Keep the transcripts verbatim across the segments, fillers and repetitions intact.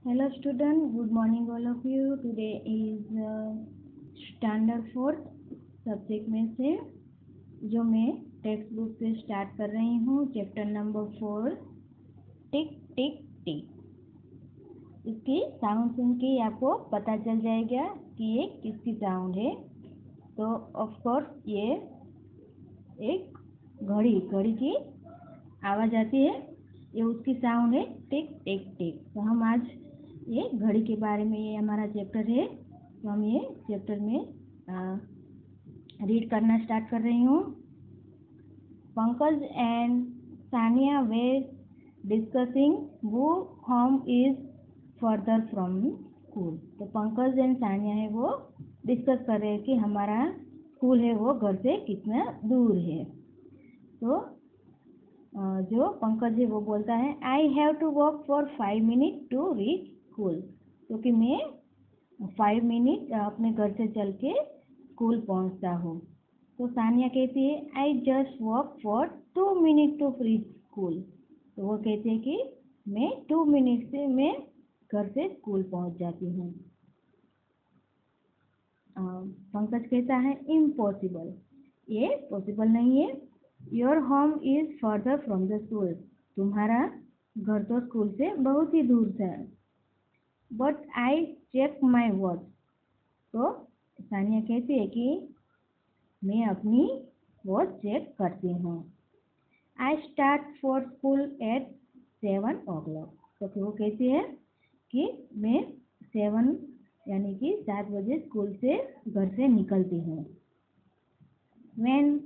Hello student, good morning all of you. Today is uh, standard fourth subject में से जो मैं text book से स्टार्ट कर रही हूँ chapter number four tick tick tick. इसकी साउंड सुन के आपको पता चल जाएगा कि ये किसकी साउंड है। तो ऑफ कोर्स ये एक घड़ी घड़ी की आवाज़ आती है, ये उसकी साउंड है टिक टिक टिक। तो हम आज ये घड़ी के बारे में, ये हमारा चैप्टर है, तो हम ये चैप्टर में रीड करना स्टार्ट कर रही हूँ। Pankaj and Sania were discussing वो home is further from school. तो पंकज एंड सानिया है वो डिस्कस कर रहे हैं कि हमारा स्कूल है वो घर से कितना दूर है। तो जो पंकज है वो बोलता है I have to walk for five minute to reach school. क्योंकि मैं फाइव मिनट अपने घर से चल के स्कूल पहुंचता हूँ। तो सानिया कहती है I just walk for two minute to reach school. तो वो कहते हैं कि मैं टू मिनट से मैं घर से स्कूल पहुंच जाती हूँ। पंकज कहता है इम्पॉसिबल, ये पॉसिबल नहीं है। Your home is further from the school, तुम्हारा घर तो स्कूल से बहुत ही दूर है। But I check my watch. तो सानिया कहती है कि मैं अपनी वॉच चेक करती हूँ। I start for school at seven o'clock. तो फिर वो कहती है कि मैं सेवन यानी कि सात बजे स्कूल से घर से निकलती हूँ। When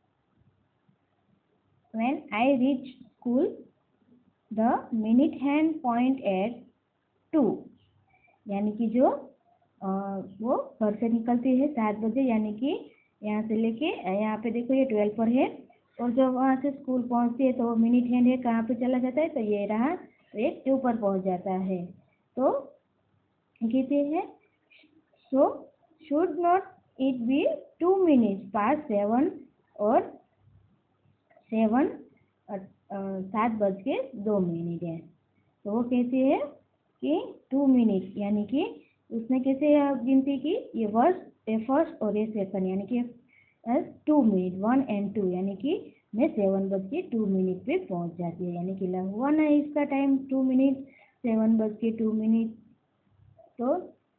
when I reach school, the minute hand point at two। यानी कि जो आ, वो घर से निकलती है सात बजे, यानी कि यहाँ से लेके यहाँ पे देखो ये ट्वेल्व पर है, और जब वहाँ से स्कूल पहुँचती है तो वो मिनट हैंड है कहाँ पे चला जाता है, तो ये रहा, तो ये टू पर पहुँच जाता है। तो कहते हैं so should not it be two minutes past seven, और सेवन सात बज के दो मिनट है। तो वो कहती है कि टू मिनट, यानी कि उसने कैसे गिनती की, ये वर्स्ट ए फर्स्ट और ये सेकंड, यानी कि two minute one and two, यानी कि मैं सेवन बज के टू मिनट पे पहुंच जाती है, यानी कि हुआ ना इसका टाइम टू मिनट, सेवन बज के टू मिनट। तो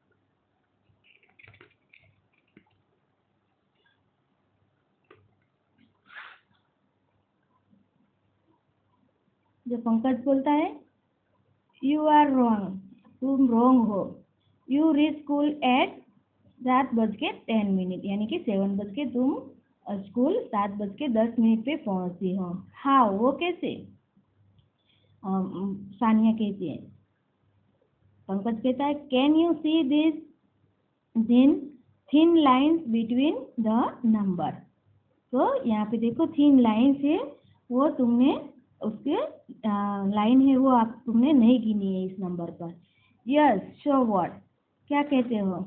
जो पंकज बोलता है यू आर रॉन्ग, तुम रॉन्ग हो। यू रीच स्कूल एट सात बज के टेन मिनट, यानी कि सेवन बज के तुम स्कूल सात बज के दस मिनट पे पहुंचती हो। हाउ, वो कैसे? सानिया कहती है। पंकज कहता है can you see this thin thin lines between the number. तो यहाँ पे देखो थिन लाइन्स है, वो तुमने उसके लाइन है वो आप तुमने नहीं गिनी है इस नंबर पर। यस शो व्हाट, क्या कहते हो?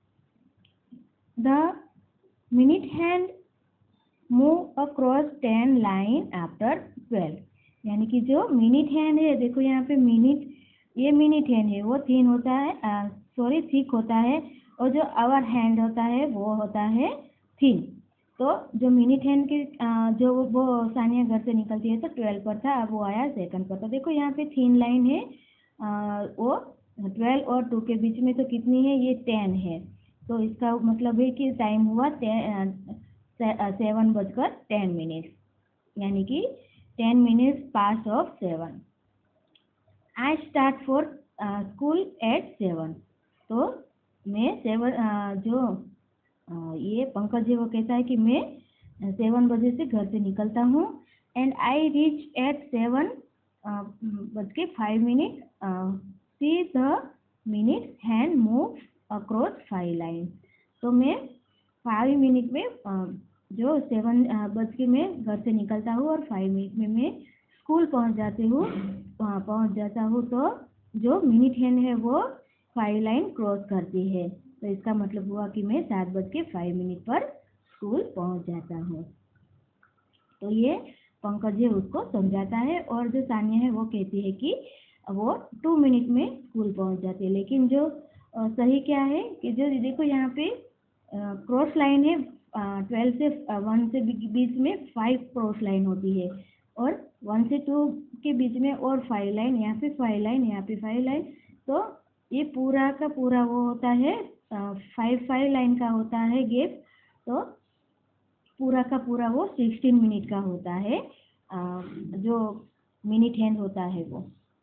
The minute hand move across ten line after twelve. यानी कि जो मिनट हैंड है, देखो यहाँ पे मिनट, ये मिनट हैंड है वो थिन होता है, सॉरी थिक होता है, और जो आवर हैंड होता है वो होता है थिन। तो जो मिनट हैंड की जो वो सानिया घर से निकलती है तो ट्वेल्व पर था, अब वो आया सेकंड पर। तो देखो यहाँ पे थिन लाइन है, आ, वो ट्वेल्व और टू के बीच में तो कितनी है, ये टेन है। तो इसका मतलब है कि टाइम हुआ सेवन बजकर टेन मिनट, यानी कि ten minutes past of seven. I start for school at seven. तो मैं सेवन जो आ, ये पंकज है वो कहता है कि मैं सेवन बजे से घर से निकलता हूँ। And I reach at seven बज के five minute, see the minute hand move across five line. तो मैं फाइव मिनट में uh, जो सेवन बज के मैं घर से निकलता हूँ और फाइव मिनट में मैं स्कूल पहुँच जाती हूँ, वहाँ पहुँच जाता हूँ। तो जो मिनट हैंड है वो फाइव लाइन क्रॉस करती है, तो इसका मतलब हुआ कि मैं सात बज के फाइव मिनट पर स्कूल पहुँच जाता हूँ। तो ये पंकज है उसको समझाता है, और जो सानिया है वो कहती है कि वो टू मिनट में स्कूल पहुंच जाते हैं। लेकिन जो अ, सही क्या है कि जो देखो यहाँ पे क्रॉस लाइन है, ट्वेल्व से वन से बीच में फाइव क्रॉस लाइन होती है, और वन से टू के बीच में और फाइव लाइन, यहाँ पे फाइव लाइन, यहाँ पे फाइव लाइन। तो ये पूरा का पूरा वो होता है फाइव फाइव लाइन का होता है गैप। तो पूरा का पूरा वो सिक्सटीन मिनट का होता है, अ, जो मिनट हैंड होता है वो।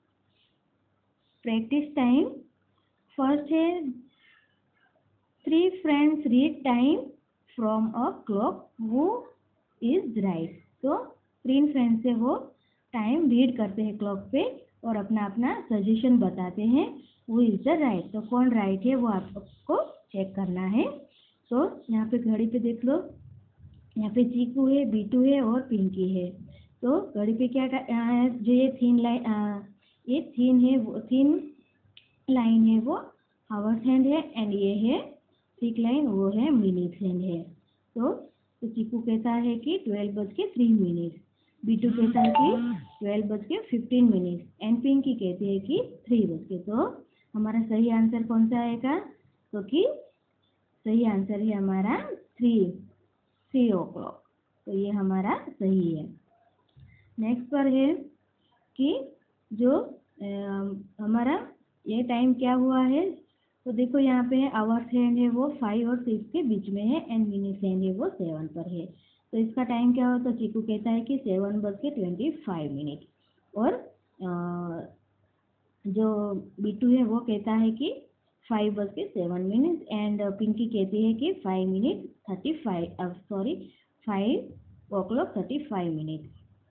प्रैक्टिस टाइम फर्स्ट है three friends read time from a clock who is right. तो तीन फ्रेंड्स से वो टाइम रीड करते हैं क्लॉक पे और अपना अपना सजेशन बताते हैं हु इज द राइट। तो कौन राइट है वो आपको चेक करना है। तो यहाँ पे घड़ी पे देख लो, यहाँ पे चीकू है, बीटू है और पिंकी है। तो घड़ी पे क्या है, जो ये थीन लाइन, ये थीन है, वो थीन लाइन है वो हावर्स हैंड है, एंड ये है थिक लाइन, वो है मिनट्स हैंड है। तो, तो चीकू कहता है कि ट्वेल्व बज के थ्री मिनट, बीटू कहता है कि ट्वेल्व बज के फिफ्टीन मिनट, एंड पिंकी कहती है कि थ्री बज के। तो हमारा सही आंसर कौन सा आएगा? तो कि सही आंसर है हमारा थ्री थ्री ओ क्लॉक। तो ये हमारा सही है। नेक्स्ट पर है कि जो आ, हमारा ये टाइम क्या हुआ है। तो देखो यहाँ पे आवर्स हैंड है वो फाइव और सिक्स के बीच में है, एंड मिनट्स हैंड है वो सेवन पर है। तो इसका टाइम क्या हो, तो चीकू कहता है कि सेवन बज के ट्वेंटी फाइव मिनट, और आ, जो बीटू है वो कहता है कि फाइव बज के सेवन मिनट, एंड पिंकी कहती है कि five minute thirty five sorry five o'clock thirty five minute.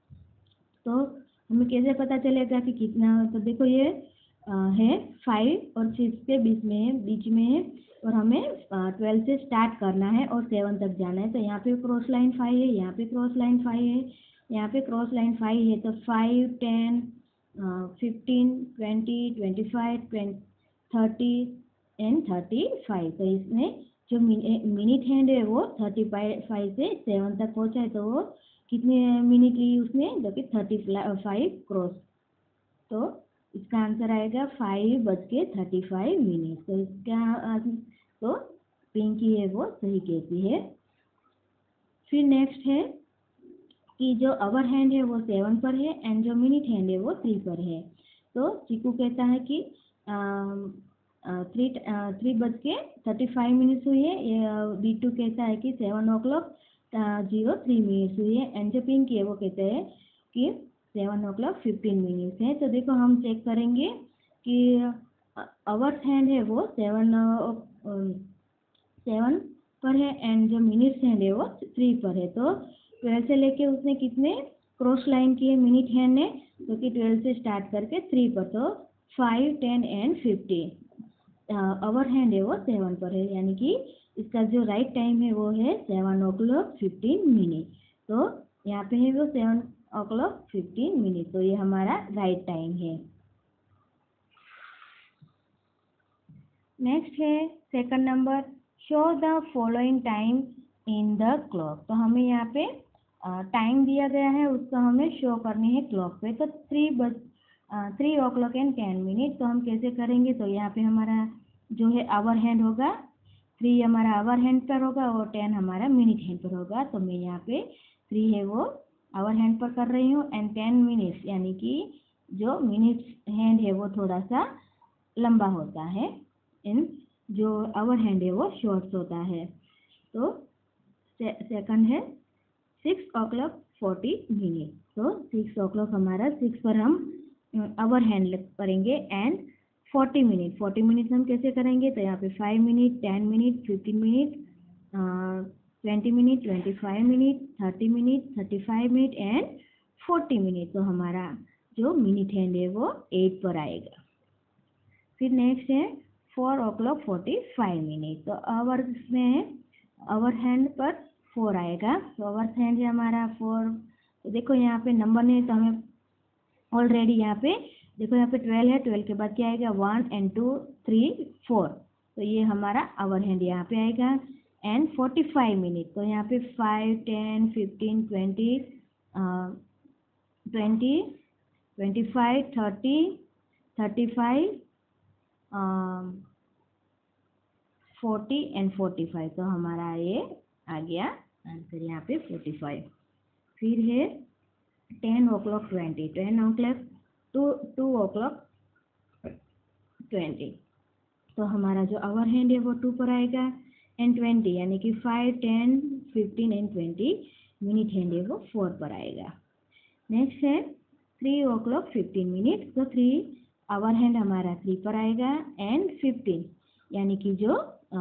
तो हमें कैसे पता चलेगा कि कितना? तो देखो ये आ, है फाइव और सिक्स के बीच में है बीच में है और हमें ट्वेल्व से स्टार्ट करना है और सेवन तक जाना है। तो यहाँ पे क्रॉस लाइन फाइव है, यहाँ पे क्रॉस लाइन फाइव है, यहाँ पे क्रॉस लाइन फाइव है। तो five, ten, fifteen, twenty, twenty five, thirty and thirty five. तो इसमें जो मिनट हैंड है वो थर्टी फाइव से सेवन तक पहुँचा है। तो वो कितने मिनट ली उसने? जो कि थर्टी फाइव क्रॉस। तो इसका आंसर आएगा फाइव बज के थर्टी फाइव मिनट। तो इसका तो पिंकी है वो सही कहती है। फिर नेक्स्ट है कि जो आवर हैंड है वो सेवन पर है, एंड जो मिनट हैंड है वो थ्री पर है। तो चीकू कहता है कि थ्री थ्री बज के थर्टी फाइव मिनट्स हुई है। बीटू कहता है कि seven o'clock zero three minutes हुई है, एंड जो पिंकी है वो कहते हैं कि seven o'clock fifteen minutes है। तो देखो हम चेक करेंगे कि आवर्स हैंड है वो सेवन सेवन पर है, एंड जो मिनट्स हैंड है वो थ्री पर है। तो ट्वेल्व से लेके उसने कितने क्रॉस लाइन किए मिनट हैंड ने? तो कि ट्वेल्व से स्टार्ट करके थ्री पर। तो five, ten and fifteen. Hour hand है वो सेवन पर है, यानी कि इसका जो राइट टाइम है वो है seven o'clock fifteen minute. तो यहाँ पे है वो seven o'clock fifteen minute. तो ये हमारा राइट टाइम है। नेक्स्ट है second number, show the following time in the clock. तो हमें यहाँ पे टाइम दिया गया है, उसको हमें शो करनी है क्लॉक पे। तो थ्री बज three o'clock and ten minute. तो हम कैसे करेंगे? तो यहाँ पे हमारा जो है आवर हैंड होगा, थ्री हमारा आवर हैंड पर होगा और टेन हमारा मिनट हैंड पर होगा। तो मैं यहाँ पे थ्री है वो आवर हैंड पर कर रही हूँ, एंड टेन मिनट्स, यानी कि जो मिनट हैंड है वो थोड़ा सा लंबा होता है, इन जो आवर हैंड है वो शॉर्ट होता है। तो सेकंड है six o'clock forty minute. तो सिक्स ओ क्लॉक हमारा सिक्स पर हम आवर हैंड करेंगे, and forty minute forty minute हम कैसे करेंगे? तो यहाँ पे five minute, ten minute, fifteen minute, twenty minute, twenty five minute, thirty minute, thirty five minute and forty minute. तो हमारा जो मिनट हैंड है वो एट पर आएगा। फिर नेक्स्ट है four o'clock forty five minute. तो आवर्स में आवर हैंड पर फोर आएगा। तो आवर्स हैंड है हमारा फोर। तो देखो यहाँ पे नंबर नहीं, तो हमें ऑलरेडी यहाँ पे देखो यहाँ पे ट्वेल्व है, ट्वेल्व के बाद क्या आएगा? One and two three four. तो ये हमारा आवर हैंड यहाँ पे आएगा, एंड फोर्टी फाइव मिनट। तो यहाँ पे five, ten, fifteen, twenty twenty twenty five, thirty thirty five, forty and forty five. तो हमारा ये आ गया आंसर यहाँ पे फोर्टी फाइव। फिर है ten o'clock twenty, ten o'clock two two o'clock twenty. तो हमारा जो आवर हैंड है वो टू पर आएगा, एंड ट्वेंटी यानी कि five, ten, fifteen and twenty minute hand है वो फोर पर आएगा। नेक्स्ट है three o'clock fifteen minute. तो थ्री आवर हैंड हमारा थ्री पर आएगा, एंड फिफ्टीन यानी कि जो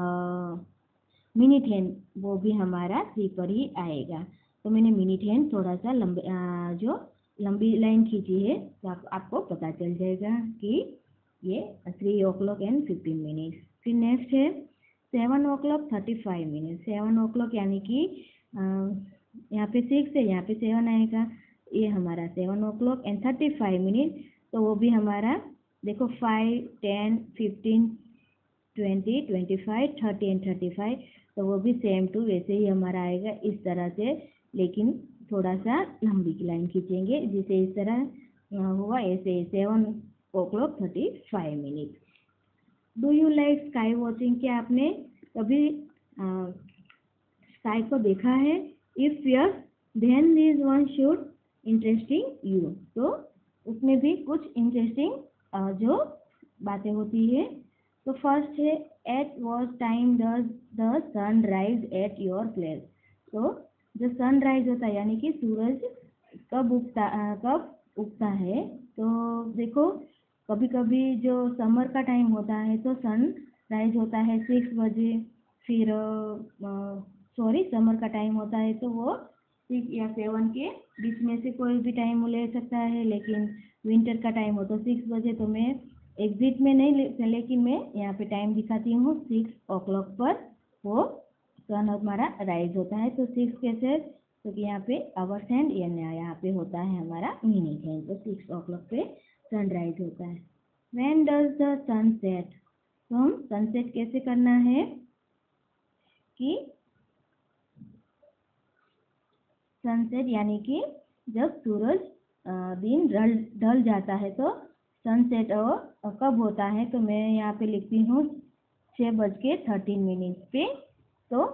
मिनट हैंड वो भी हमारा थ्री पर ही आएगा। तो मैंने मिनट हैंड थोड़ा सा लंबे जो लंबी लाइन खींची है, तो आप, आपको पता चल जाएगा कि ये three o'clock and fifteen minute. फिर नेक्स्ट है seven o'clock thirty five minute. Seven o'clock यानी कि यहाँ पे सिक्स है, यहाँ पे सेवन आएगा, ये हमारा seven o'clock and thirty five minute. तो वो भी हमारा देखो five, ten, fifteen, twenty, twenty five, thirty and thirty five. तो वो भी सेम टू वैसे ही हमारा आएगा इस तरह से, लेकिन थोड़ा सा लंबी की लाइन खींचेंगे, जिसे इस तरह हुआ ऐसे seven o'clock thirty five minute. Do you like sky watching? क्या आपने कभी स्काई को देखा है? If yes then this one should interesting you. तो उसमें भी कुछ इंटरेस्टिंग जो बातें होती है। तो फर्स्ट है at what time does the sun rise at your place. तो जो सनराइज होता है यानी कि सूरज कब उगता कब उगता है, तो देखो कभी कभी जो समर का टाइम होता है तो सन राइज होता है सिक्स बजे। फिर सॉरी समर का टाइम होता है तो वो सिक्स या सेवन के बीच में से कोई भी टाइम ले सकता है, लेकिन विंटर का टाइम हो तो सिक्स बजे। तो मैं एग्जिट में नहीं ले, लेकिन मैं यहाँ पे टाइम दिखाती हूँ सिक्स ओ क्लॉक पर वो सन हमारा राइज होता है। तो सिक्स कैसे, तो यहाँ पे आवर्स हैंड या यहाँ पे होता है हमारा मिनट हैंड। तो सिक्स ओ क्लॉक पे सनराइज होता है। When does the sun set? तो हम सनसेट कैसे करना है कि सनसेट यानी कि जब सूरज दिन ढल ढल जाता है तो सनसेट कब होता है। तो मैं यहाँ पे लिखती हूँ छः बज के थर्टीन मिनट पे। तो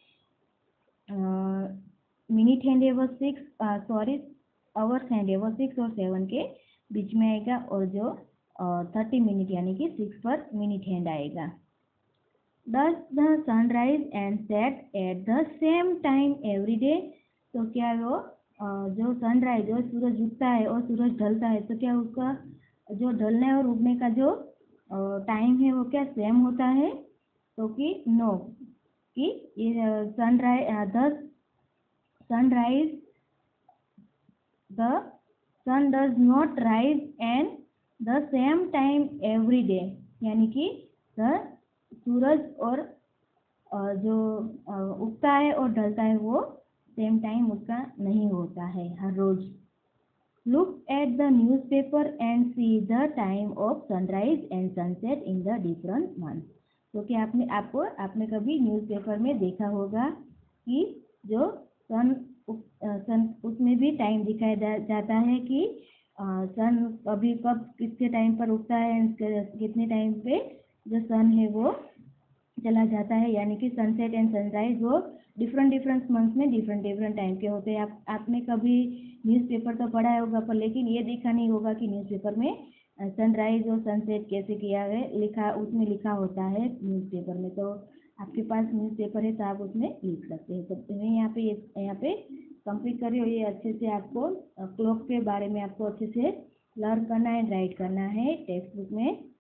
मिनट हैंड है वो सिक्स सॉरी आवर्स हैंड है वो सिक्स और सेवन के बीच में आएगा, और जो थर्टी मिनट यानी कि सिक्स पर मिनट हैंड आएगा। Does the sunrise and set at the same time every day? तो क्या वो जो सनराइज और सूरज उगता है और सूरज ढलता है तो क्या उसका जो ढलने और उगने का जो टाइम है वो क्या सेम होता है? तो कि नो, कि ये sunrise the sunrise the sun does not rise and the same time every day, यानी कि द सूरज और जो उगता है और ढलता है वो सेम टाइम उसका नहीं होता है हर रोज। Look at the newspaper and see the time of sunrise and sunset in the different month. तो क्या आपने आपको आपने कभी न्यूज़पेपर में देखा होगा कि जो सन सन उसमें भी टाइम दिखाया जा, जाता है कि सन कभी कब कितने टाइम पर उगता है, कितने टाइम पे जो सन है वो चला जाता है, यानी कि सनसेट एंड सनराइज वो डिफरेंट डिफरेंट मंथ में डिफरेंट डिफरेंट टाइम के होते हैं। आप आपने कभी न्यूज़पेपर तो पढ़ा होगा पर लेकिन ये देखा नहीं होगा कि न्यूज़पेपर में सनराइज और सनसेट कैसे किया है, लिखा उसमें लिखा होता है न्यूज़पेपर में। तो आपके पास न्यूज़पेपर है तो आप उसमें लिख सकते हैं। तो मैं यहाँ पे यहाँ पे कंप्लीट कर रही हूँ। ये अच्छे से आपको क्लॉक के बारे में आपको अच्छे से लर्न करना है, राइट करना है टेक्स्ट बुक में।